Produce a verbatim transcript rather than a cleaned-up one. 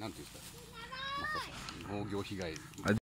なんていうんですか、まあ、農業被害。